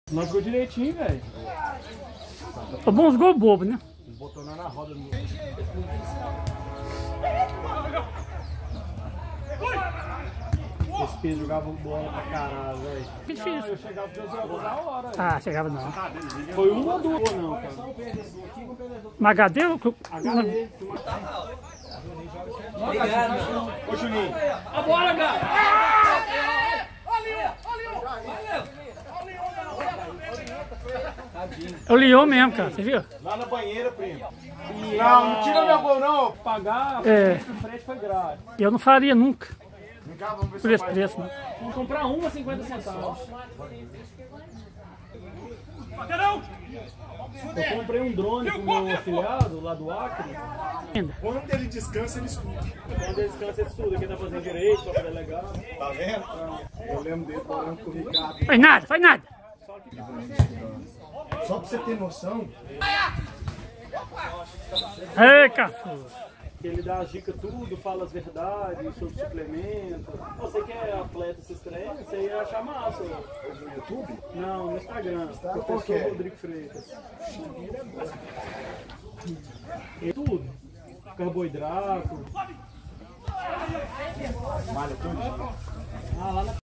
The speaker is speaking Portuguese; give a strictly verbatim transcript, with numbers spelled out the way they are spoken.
Largou direitinho, velho. Tomou uns gols bobos, né? Botou na roda do... Esse peso jogava bola pra caralho, velho. Que difícil. Não, eu chegava doze horas da hora. Ah, chegava não. Foi uma ou duas, não, cara. Mas H D? Eu... H D. Obrigado. Ô, Juninho. A bola, cara. É o Leão mesmo, cara. Você viu? Lá na banheira, primo. E não, não tira meu gol, não. Pagar, é. O frete foi grátis. Eu não faria nunca. Cá, vamos ver por esse preço, né? Vamos comprar uma cinquenta centavos. Eu comprei um drone com o meu afiliado lá do Acre. Ainda. Quando ele descansa, ele estuda. Quando ele descansa, ele estuda. Quem tá fazendo direito, pra fazer legal. Tá vendo? Eu lembro dele falando com o Ricardo. Faz nada, faz nada. Só pra você ter noção. Ei, Cafu. Ele dá as dicas tudo, fala as verdades sobre suplemento. Você que é atleta, esses treinos, você ia achar massa. No YouTube? Não, no Instagram. Qual que Professor é? Rodrigo Freitas. E tudo. Carboidrato. Malha tudo. Ah, lá na